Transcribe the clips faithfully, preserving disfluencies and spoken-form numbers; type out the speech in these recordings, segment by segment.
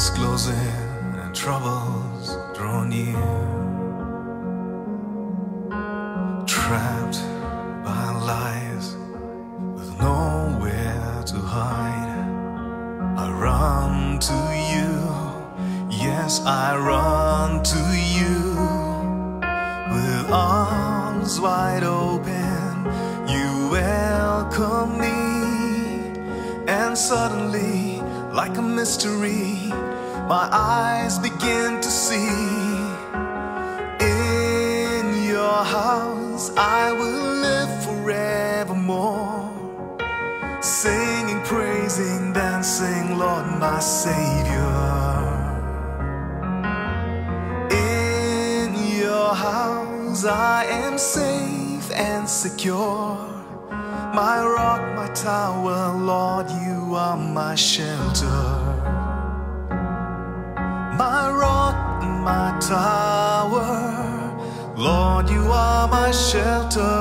is closing and troubles draw near. Trapped by lies with nowhere to hide, I run to you, yes, I run to you. With arms wide open, you welcome me. And suddenly, like a mystery, my eyes begin to see. In your house I will live forevermore, singing, praising, dancing, Lord my Savior. In your house I am safe and secure. My rock, my tower, Lord, you are my shelter. My rock, my tower, Lord, you are my shelter.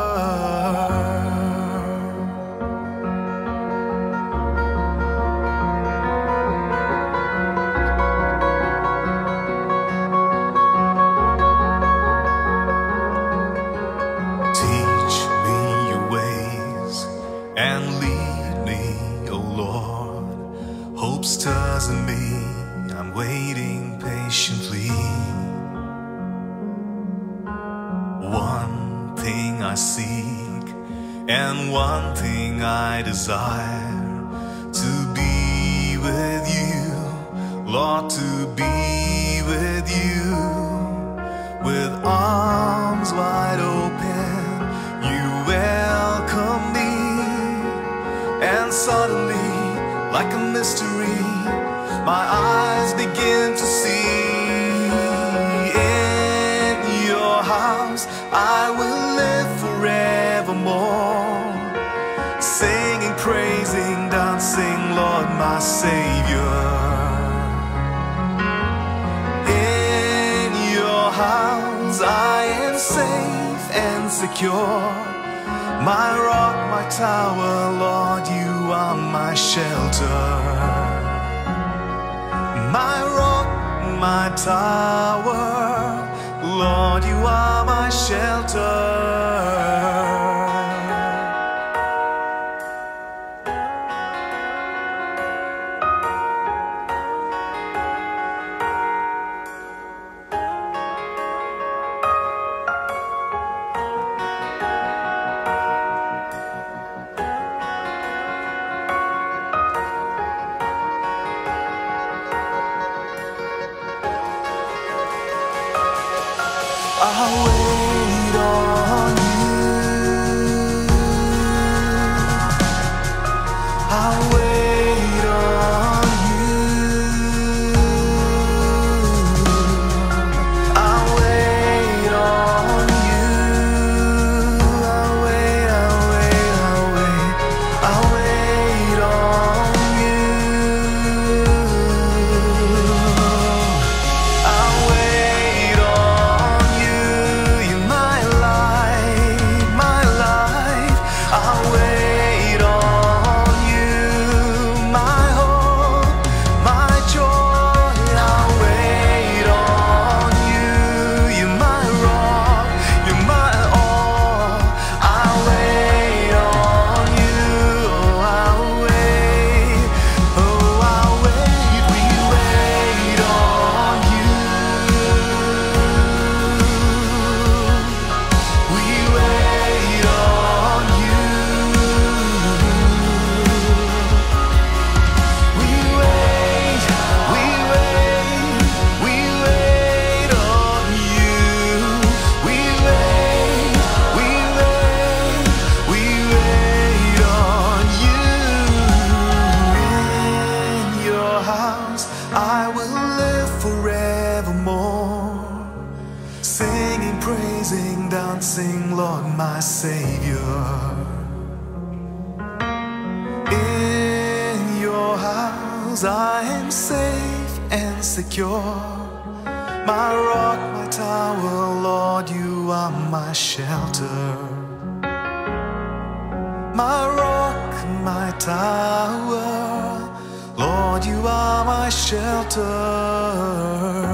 And lead me, oh Lord. Hope stirs in me, I'm waiting patiently. One thing I seek, and one thing I desire, to be with you, Lord, to be with you. With arms wide open, you welcome me. And suddenly, like a mystery, my eyes begin to see. In your house I will live forevermore, singing, praising, dancing, Lord my Savior. In your house I am safe and secure. My rock, my tower, Lord, you are my shelter. My rock, my tower, Lord, you are my shelter. I'll wait on you. I'll wait on you. I'll wait on you. I'll wait, I'll wait, I'll wait. I'll wait on you. I'll wait on you. I will live forevermore, singing, praising, dancing, Lord my Savior. In your house I am safe and secure. My rock, my tower, Lord, you are my shelter. My rock, my tower, Lord, you are my shelter.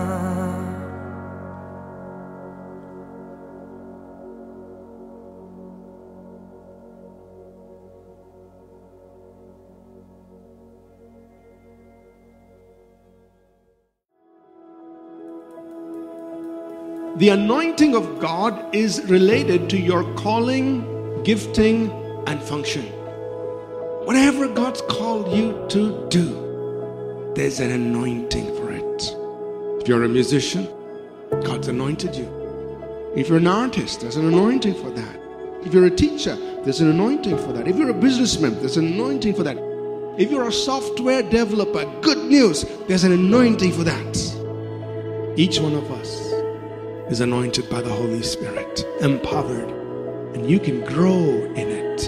The anointing of God is related to your calling, gifting, and function. Whatever God's called you to do, there's an anointing for it. If you're a musician, God's anointed you. If you're an artist, there's an anointing for that. If you're a teacher, there's an anointing for that. If you're a businessman, there's an anointing for that. If you're a software developer, good news, there's an anointing for that. Each one of us is anointed by the Holy Spirit, empowered, and you can grow in it.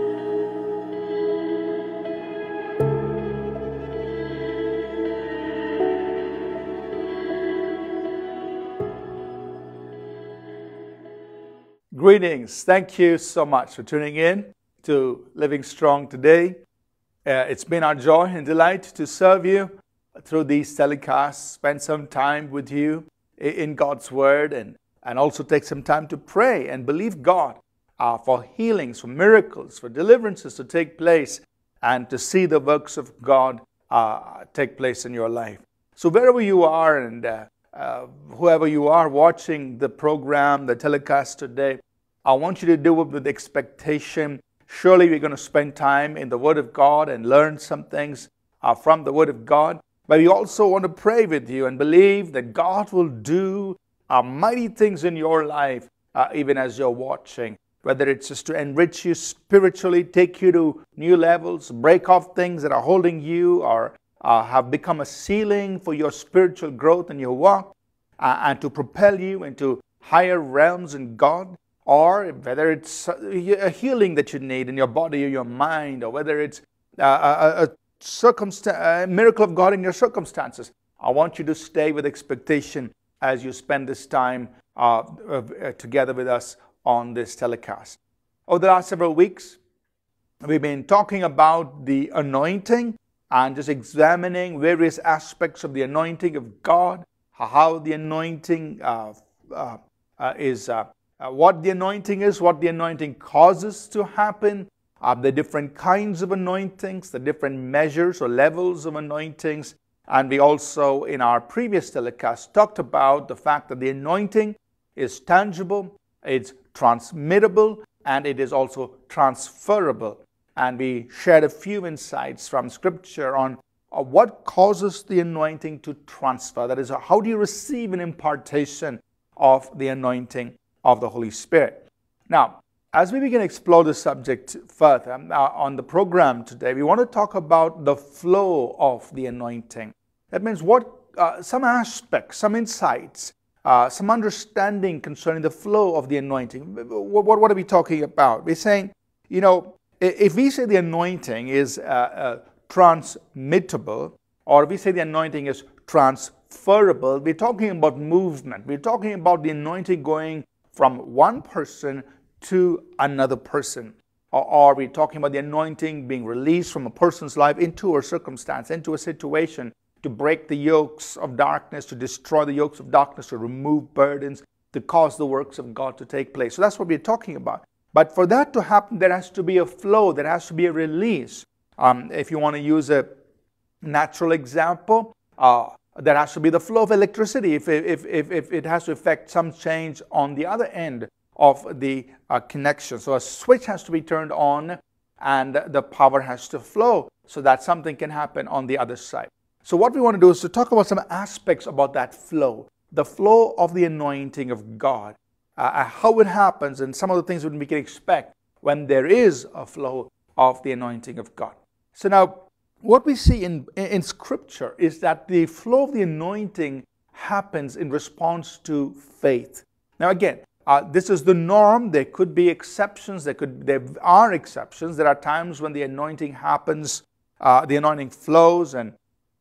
Greetings. Thank you so much for tuning in to Living Strong today. Uh, it's been our joy and delight to serve you through these telecasts, spend some time with you in God's Word, and, and also take some time to pray and believe God uh, for healings, for miracles, for deliverances to take place, and to see the works of God uh, take place in your life. So wherever you are, and uh, uh, whoever you are watching the program, the telecast today, I want you to do it with expectation. Surely we're going to spend time in the Word of God and learn some things uh, from the Word of God. But we also want to pray with you and believe that God will do uh, mighty things in your life, uh, even as you're watching. Whether it's just to enrich you spiritually, take you to new levels, break off things that are holding you, or uh, have become a ceiling for your spiritual growth in your walk, uh, and to propel you into higher realms in God. Or whether it's a healing that you need in your body or your mind, or whether it's uh, a, a Circumstance, a miracle of God in your circumstances. I want you to stay with expectation as you spend this time uh, uh, together with us on this telecast. Over the last several weeks, we've been talking about the anointing and just examining various aspects of the anointing of God, how the anointing uh, uh, uh, is, uh, uh, what the anointing is, what the anointing causes to happen, Uh, the different kinds of anointings, the different measures or levels of anointings. And we also, in our previous telecast, talked about the fact that the anointing is tangible, it's transmittable, and it is also transferable. And we shared a few insights from Scripture on uh, what causes the anointing to transfer. That is, how do you receive an impartation of the anointing of the Holy Spirit? Now, as we begin to explore the subject further uh, on the program today, we want to talk about the flow of the anointing. That means what uh, some aspects, some insights, uh, some understanding concerning the flow of the anointing. What, what, what are we talking about? We're saying, you know, if we say the anointing is uh, uh, transmittable, or if we say the anointing is transferable, we're talking about movement. We're talking about the anointing going from one person to another person. Or are we talking about the anointing being released from a person's life into a circumstance, into a situation, to break the yokes of darkness, to destroy the yokes of darkness, to remove burdens, to cause the works of God to take place? So that's what we're talking about. But for that to happen, there has to be a flow, there has to be a release. Um, if you want to use a natural example, uh, there has to be the flow of electricity if, if, if, if it has to affect some change on the other end of the uh, connection. So a switch has to be turned on and the power has to flow so that something can happen on the other side. So what we want to do is to talk about some aspects about that flow, the flow of the anointing of God, uh, how it happens, and some of the things that we can expect when there is a flow of the anointing of God. So now, what we see in, in Scripture is that the flow of the anointing happens in response to faith. Now again, Uh, this is the norm. There could be exceptions. There could, there are exceptions. There are times when the anointing happens, uh, the anointing flows and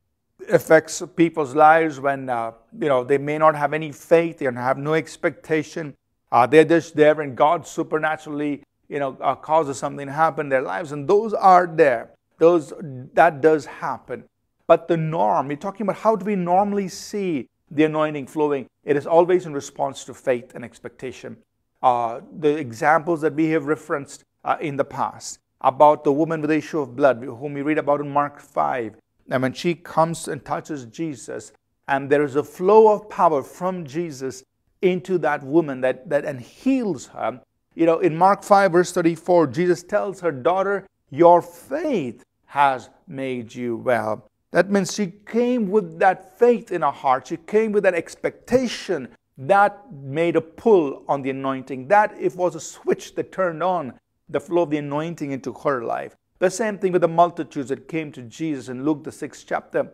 affects people's lives when uh, you know they may not have any faith, they have no expectation. Uh, they're just there, and God supernaturally, you know, uh, causes something to happen in their lives, and those are there. Those, that does happen. But the norm, we're talking about how do we normally see the anointing flowing? It is always in response to faith and expectation. Uh, the examples that we have referenced uh, in the past about the woman with the issue of blood, whom we read about in Mark five, and when she comes and touches Jesus, and there is a flow of power from Jesus into that woman that, that and heals her. You know, in Mark five, verse thirty-four, Jesus tells her, daughter, your faith has made you well. That means she came with that faith in her heart. She came with that expectation that made a pull on the anointing. That it was a switch that turned on the flow of the anointing into her life. The same thing with the multitudes that came to Jesus in Luke, the sixth chapter.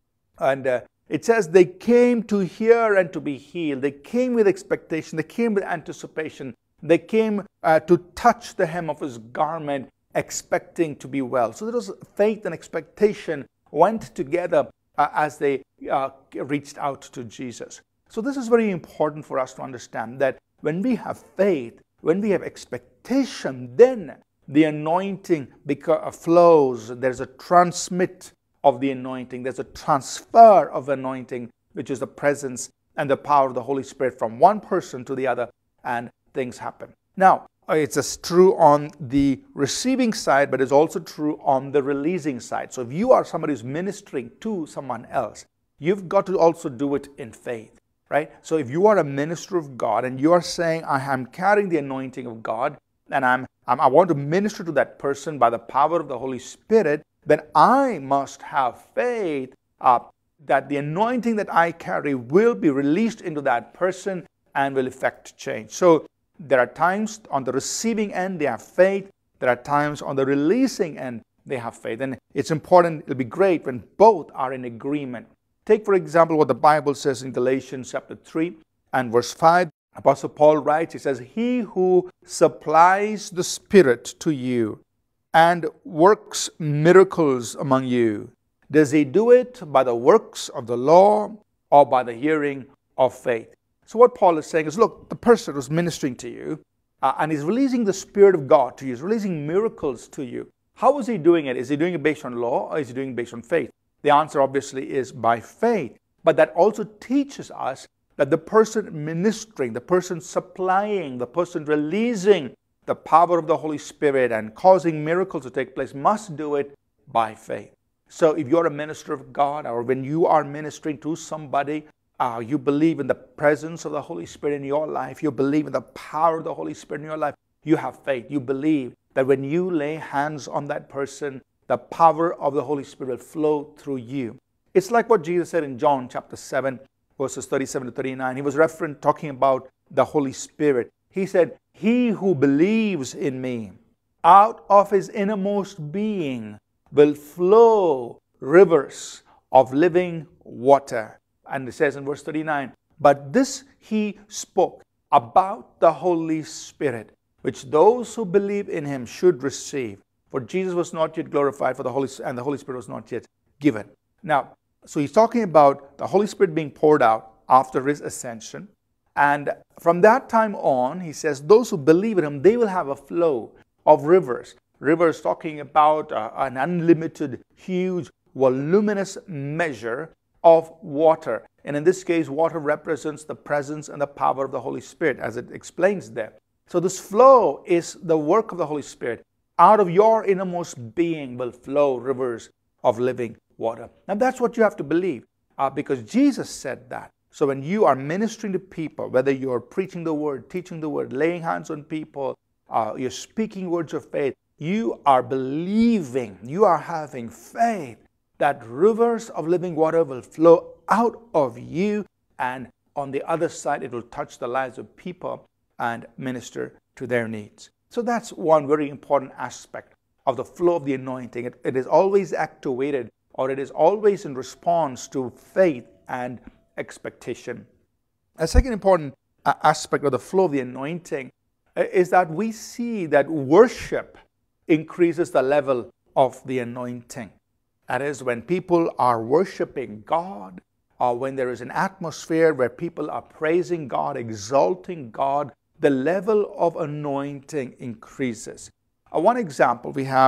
And uh, it says they came to hear and to be healed. They came with expectation. They came with anticipation. They came uh, to touch the hem of his garment, expecting to be well. So there was faith and expectation went together uh, as they uh, reached out to Jesus. So this is very important for us to understand that when we have faith, when we have expectation, then the anointing beca- flows. There's a transmit of the anointing. There's a transfer of anointing, which is the presence and the power of the Holy Spirit from one person to the other, and things happen. Now, it's as true on the receiving side, but it's also true on the releasing side. So if you are somebody who's ministering to someone else, you've got to also do it in faith, right? So if you are a minister of God and you are saying, I am carrying the anointing of God, and I'm, I'm I want to minister to that person by the power of the Holy Spirit, then I must have faith uh, that the anointing that I carry will be released into that person and will effect change. So there are times on the receiving end they have faith. There are times on the releasing end they have faith. And it's important, it'll be great when both are in agreement. Take, for example, what the Bible says in Galatians chapter three and verse five. Apostle Paul writes, he says, he who supplies the Spirit to you and works miracles among you, does he do it by the works of the law or by the hearing of faith? So what Paul is saying is, look, the person who's ministering to you uh, and is releasing the Spirit of God to you, is releasing miracles to you. How is he doing it? Is he doing it based on law or is he doing it based on faith? The answer obviously is by faith. But that also teaches us that the person ministering, the person supplying, the person releasing the power of the Holy Spirit and causing miracles to take place must do it by faith. So if you're a minister of God, or when you are ministering to somebody, Uh, you believe in the presence of the Holy Spirit in your life, you believe in the power of the Holy Spirit in your life, you have faith. You believe that when you lay hands on that person, the power of the Holy Spirit will flow through you. It's like what Jesus said in John chapter seven, verses thirty-seven to thirty-nine. He was referring, talking about the Holy Spirit. He said, he who believes in me, out of his innermost being will flow rivers of living water. And it says in verse thirty-nine, but this he spoke about the Holy Spirit, which those who believe in him should receive. For Jesus was not yet glorified, for the Holy and the Holy Spirit was not yet given. Now, so he's talking about the Holy Spirit being poured out after his ascension. And from that time on, he says, those who believe in him, they will have a flow of rivers. Rivers talking about uh, an unlimited, huge, voluminous measure of water. And in this case, water represents the presence and the power of the Holy Spirit, as it explains there. So this flow is the work of the Holy Spirit. Out of your innermost being will flow rivers of living water. Now that's what you have to believe, uh, because Jesus said that. So when you are ministering to people, whether you're preaching the word, teaching the word, laying hands on people, uh, you're speaking words of faith, you are believing, you are having faith that rivers of living water will flow out of you, and on the other side it will touch the lives of people and minister to their needs. So that's one very important aspect of the flow of the anointing. It, it is always activated, or it is always in response to faith and expectation. A second important uh, aspect of the flow of the anointing uh, is that we see that worship increases the level of the anointing. That is, when people are worshiping God, or when there is an atmosphere where people are praising God, exalting God, the level of anointing increases. Uh, one example we have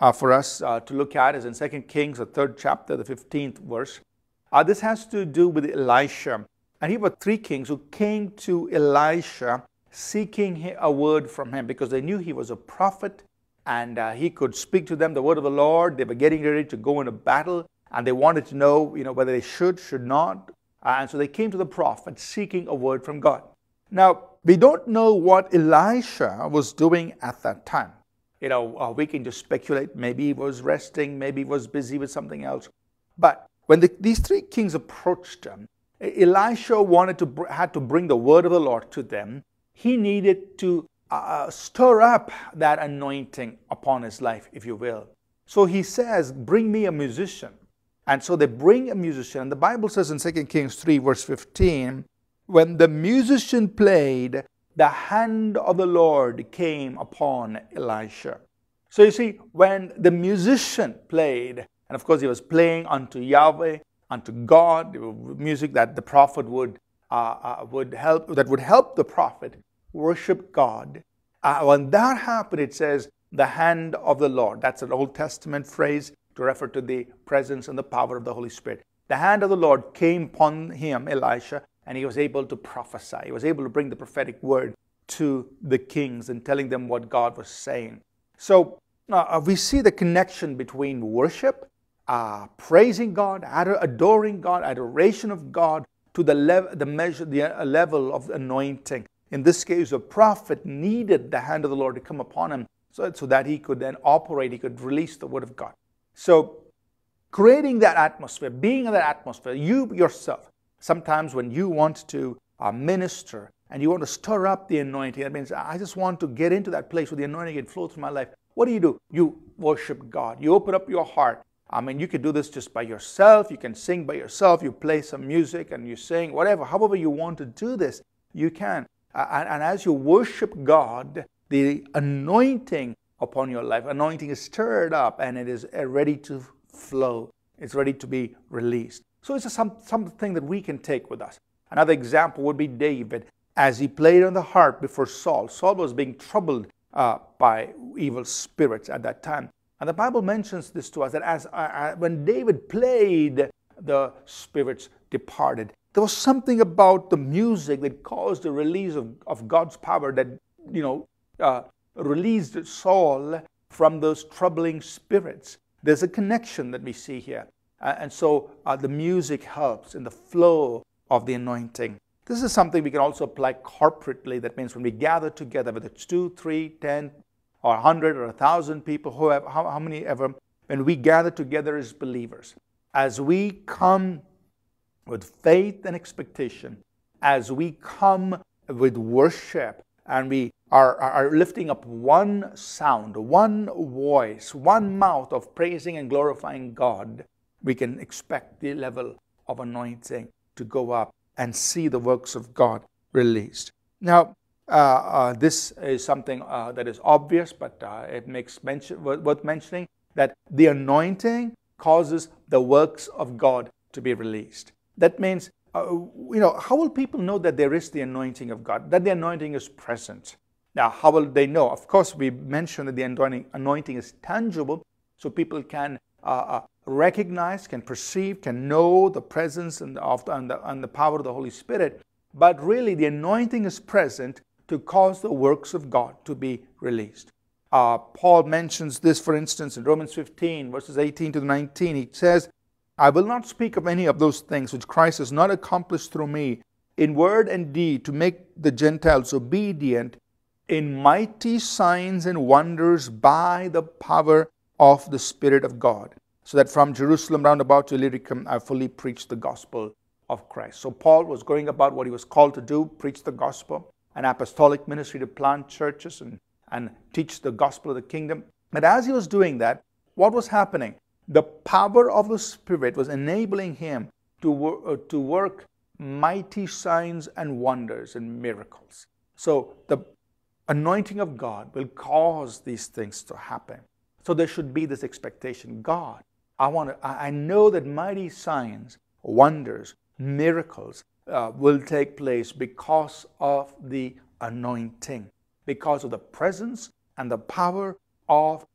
uh, for us uh, to look at is in Second Kings, the third chapter, the fifteenth verse. Uh, this has to do with Elisha. And here were three kings who came to Elisha seeking a word from him because they knew he was a prophet and uh, he could speak to them the word of the Lord. They were getting ready to go into battle and they wanted to know, you know, whether they should, should not. Uh, and so they came to the prophet seeking a word from God. Now, we don't know what Elisha was doing at that time. You know, uh, we can just speculate. Maybe he was resting, maybe he was busy with something else. But when the, these three kings approached him, Elisha wanted to had to bring the word of the Lord to them. He needed to uh, stir up that anointing upon his life, if you will. So he says, bring me a musician. And so they bring a musician. And the Bible says in Second Kings three, verse fifteen, when the musician played, the hand of the Lord came upon Elisha. So you see, when the musician played, and of course he was playing unto Yahweh, unto God, music that the prophet would uh, uh, would help, that would help the prophet worship God. Uh, when that happened, it says, the hand of the Lord. That's an Old Testament phrase to refer to the presence and the power of the Holy Spirit. The hand of the Lord came upon him, Elisha, and he was able to prophesy. He was able to bring the prophetic word to the kings and telling them what God was saying. So uh, we see the connection between worship, uh, praising God, adoring God, adoration of God, to the level, the measure, the uh, level of anointing. In this case, the prophet needed the hand of the Lord to come upon him so, so that he could then operate, he could release the word of God. So creating that atmosphere, being in that atmosphere, you yourself, sometimes when you want to uh, minister and you want to stir up the anointing, that means I just want to get into that place where the anointing can flow through my life. What do you do? You worship God. You open up your heart. I mean, you can do this just by yourself. You can sing by yourself. You play some music and you sing, whatever. However you want to do this, you can. Uh, and, and as you worship God, the anointing upon your life, anointing is stirred up and it is ready to flow. It's ready to be released. So it's a, some, something that we can take with us. Another example would be David. As he played on the harp before Saul, Saul was being troubled uh, by evil spirits at that time. And the Bible mentions this to us, that as uh, when David played, the spirits departed. There was something about the music that caused the release of, of God's power that, you know, uh, released Saul from those troubling spirits. There's a connection that we see here. Uh, and so uh, the music helps in the flow of the anointing. This is something we can also apply corporately. That means when we gather together, whether it's two, three, ten, or a hundred, or a thousand people, whoever, how, how many ever, when we gather together as believers, as we come with faith and expectation, as we come with worship, and we are, are lifting up one sound, one voice, one mouth of praising and glorifying God, we can expect the level of anointing to go up and see the works of God released. Now, uh, uh, this is something uh, that is obvious, but uh, it makes mention, worth mentioning, that the anointing causes the works of God to be released. That means, uh, you know, how will people know that there is the anointing of God, that the anointing is present? Now, how will they know? Of course, we mentioned that the anointing, anointing is tangible, so people can uh, uh, recognize, can perceive, can know the presence and, of the, and, the, and the power of the Holy Spirit. But really, the anointing is present to cause the works of God to be released. Uh, Paul mentions this, for instance, in Romans fifteen, verses eighteen to nineteen. He says, I will not speak of any of those things which Christ has not accomplished through me, in word and deed, to make the Gentiles obedient, in mighty signs and wonders by the power of the Spirit of God, so that from Jerusalem round about to Illyricum I fully preached the gospel of Christ. So Paul was going about what he was called to do, preach the gospel, an apostolic ministry to plant churches and, and teach the gospel of the kingdom. But as he was doing that, what was happening? The power of the Spirit was enabling him to, wor- uh, to work mighty signs and wonders and miracles. So the anointing of God will cause these things to happen. So there should be this expectation. God, I want to, I know that mighty signs, wonders, miracles uh, will take place because of the anointing, because of the presence and the power of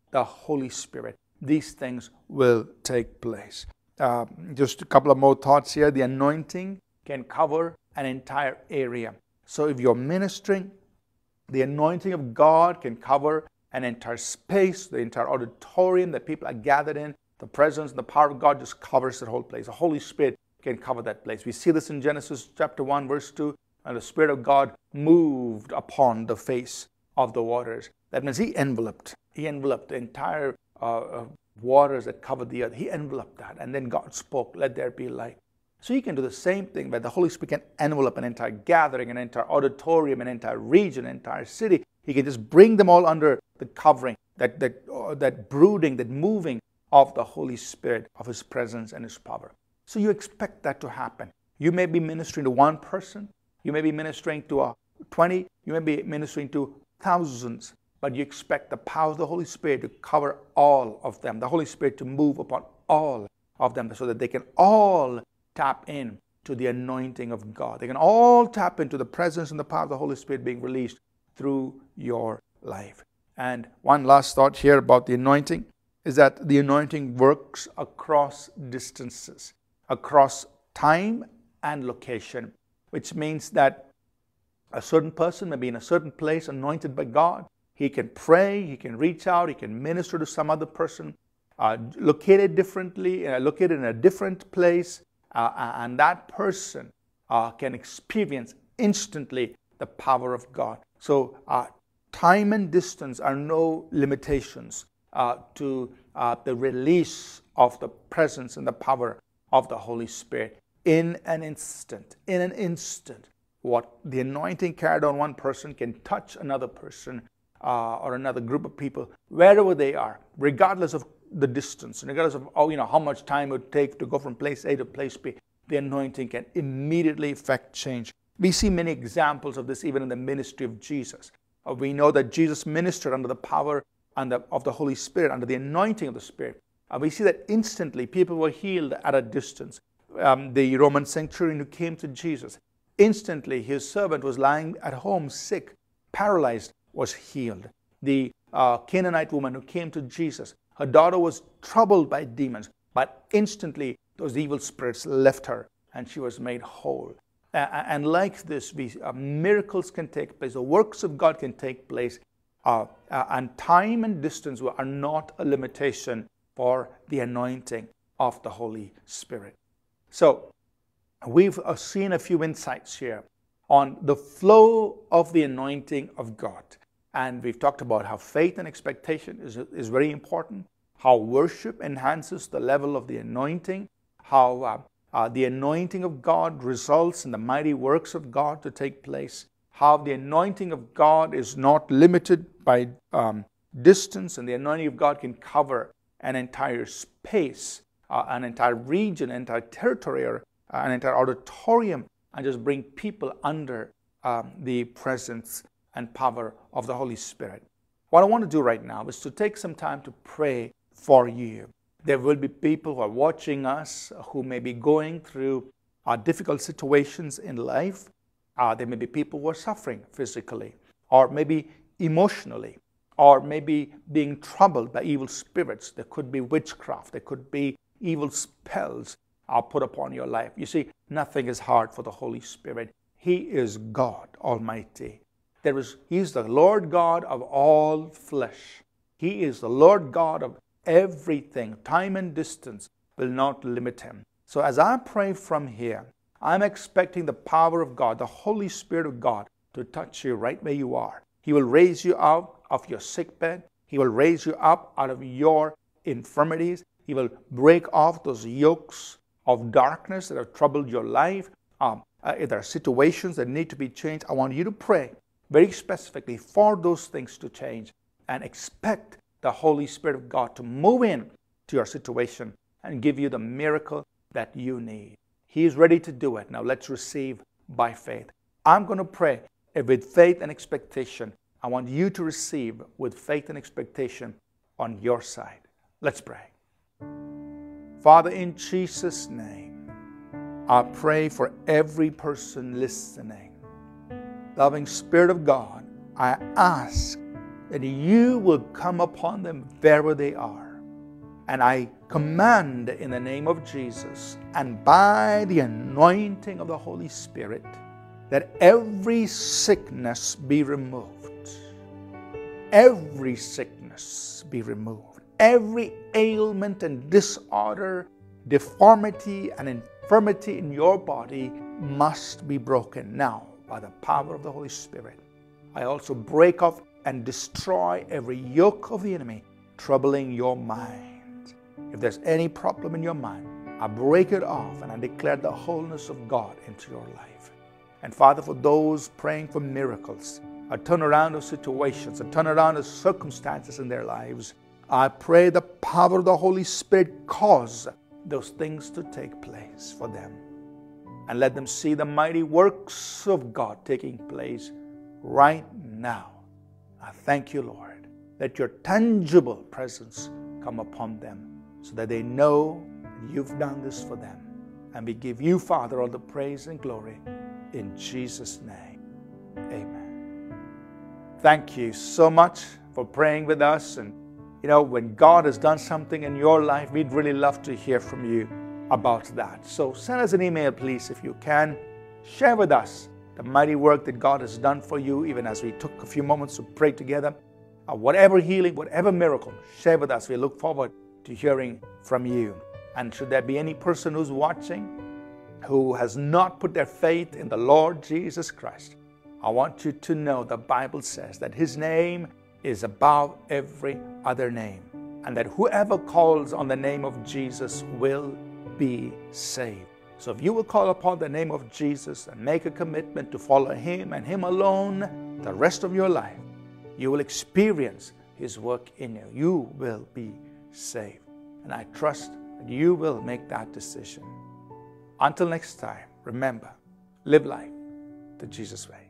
the Holy Spirit, these things will take place. Uh, just a couple of more thoughts here. The anointing can cover an entire area. So if you're ministering, the anointing of God can cover an entire space, the entire auditorium that people are gathered in. The presence and the power of God just covers the whole place. The Holy Spirit can cover that place. We see this in Genesis chapter one, verse two, and the Spirit of God moved upon the face of the waters. That means He enveloped. He enveloped the entire uh, uh, waters that covered the earth. He enveloped that. And then God spoke, let there be light. So you can do the same thing, where the Holy Spirit can envelop an entire gathering, an entire auditorium, an entire region, an entire city. He can just bring them all under the covering, that, that, uh, that brooding, that moving of the Holy Spirit, of His presence and His power. So you expect that to happen. You may be ministering to one person. You may be ministering to a twenty. You may be ministering to thousands. But you expect the power of the Holy Spirit to cover all of them. The Holy Spirit to move upon all of them so that they can all tap in to the anointing of God. They can all tap into the presence and the power of the Holy Spirit being released through your life. And one last thought here about the anointing is that the anointing works across distances, across time and location, which means that a certain person may be in a certain place anointed by God. He can pray, he can reach out, he can minister to some other person, uh, located differently, uh, located in a different place, uh, and that person uh, can experience instantly the power of God. So uh, time and distance are no limitations uh, to uh, the release of the presence and the power of the Holy Spirit. In an instant, in an instant, what the anointing carried on one person can touch another person uh, or another group of people, wherever they are, regardless of the distance, regardless of oh, you know, how much time it would take to go from place A to place B. The anointing can immediately effect change. We see many examples of this even in the ministry of Jesus. Uh, we know that Jesus ministered under the power and the, of the Holy Spirit, under the anointing of the Spirit. Uh, we see that instantly people were healed at a distance. Um, the Roman centurion who came to Jesus, instantly his servant was lying at home sick, paralyzed, was healed. The uh, Canaanite woman who came to Jesus, her daughter was troubled by demons, but instantly those evil spirits left her and she was made whole. Uh, and like this, we, uh, miracles can take place, the works of God can take place, uh, uh, and time and distance are not a limitation for the anointing of the Holy Spirit. So we've uh, seen a few insights here on the flow of the anointing of God. And we've talked about how faith and expectation is, is very important, how worship enhances the level of the anointing, how uh, uh, the anointing of God results in the mighty works of God to take place, how the anointing of God is not limited by um, distance, and the anointing of God can cover an entire space, uh, an entire region, an entire territory, or uh, an entire auditorium, and just bring people under um, the presence and power of the Holy Spirit. What I want to do right now is to take some time to pray for you. There will be people who are watching us who may be going through uh, difficult situations in life. Uh, there may be people who are suffering physically, or maybe emotionally, or maybe being troubled by evil spirits. There could be witchcraft. There could be evil spells uh, put upon your life. You see, nothing is hard for the Holy Spirit. He is God Almighty. There is, He is the Lord God of all flesh. He is the Lord God of everything. Time and distance will not limit Him. So as I pray from here, I'm expecting the power of God, the Holy Spirit of God, to touch you right where you are. He will raise you out of your sick bed. He will raise you up out of your infirmities. He will break off those yokes of darkness that have troubled your life. Um, uh, if there are situations that need to be changed, I want you to pray very specifically for those things to change and expect the Holy Spirit of God to move in to your situation and give you the miracle that you need. He is ready to do it. Now let's receive by faith. I'm going to pray with faith and expectation. I want you to receive with faith and expectation on your side. Let's pray. Father, in Jesus' name, I pray for every person listening. Loving Spirit of God, I ask that you will come upon them wherever they are. And I command in the name of Jesus and by the anointing of the Holy Spirit that every sickness be removed. Every sickness be removed. Every ailment and disorder, deformity and infirmity in your body must be broken now by the power of the Holy Spirit. I also break off and destroy every yoke of the enemy troubling your mind. If there's any problem in your mind, I break it off and I declare the wholeness of God into your life. And Father, for those praying for miracles, a turnaround of situations, a turnaround of circumstances in their lives, I pray the power of the Holy Spirit cause those things to take place for them. And let them see the mighty works of God taking place right now. I thank you, Lord, that your tangible presence come upon them so that they know you've done this for them. And we give you, Father, all the praise and glory in Jesus' name. Amen. Thank you so much for praying with us. And you know, when God has done something in your life, we'd really love to hear from you about that. So send us an email, please, if you can. Share with us the mighty work that God has done for you, even as we took a few moments to pray together. Uh, whatever healing, whatever miracle, share with us. We look forward to hearing from you. And should there be any person who's watching who has not put their faith in the Lord Jesus Christ, I want you to know the Bible says that His name is above every other name, and that whoever calls on the name of Jesus will be saved. So if you will call upon the name of Jesus and make a commitment to follow Him and Him alone the rest of your life, you will experience His work in you. You will be saved. And I trust that you will make that decision. Until next time, remember, live life the Jesus way.